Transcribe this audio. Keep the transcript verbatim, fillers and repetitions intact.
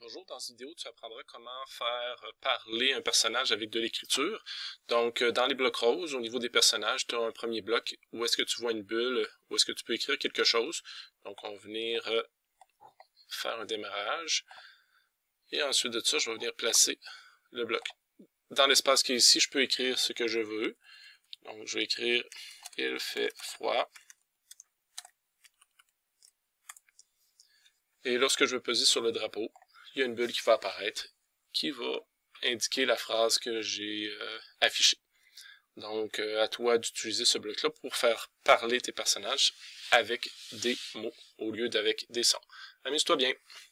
Bonjour, dans cette vidéo, tu apprendras comment faire parler un personnage avec de l'écriture. Donc, dans les blocs roses, au niveau des personnages, tu as un premier bloc où est-ce que tu vois une bulle, où est-ce que tu peux écrire quelque chose. Donc, on va venir faire un démarrage. Et ensuite de ça, je vais venir placer le bloc. Dans l'espace qui est ici, je peux écrire ce que je veux. Donc, je vais écrire « Il fait froid ». Et lorsque je vais peser sur le drapeau, il y a une bulle qui va apparaître, qui va indiquer la phrase que j'ai euh, affichée. Donc, euh, à toi d'utiliser ce bloc-là pour faire parler tes personnages avec des mots au lieu d'avec des sons. Amuse-toi bien!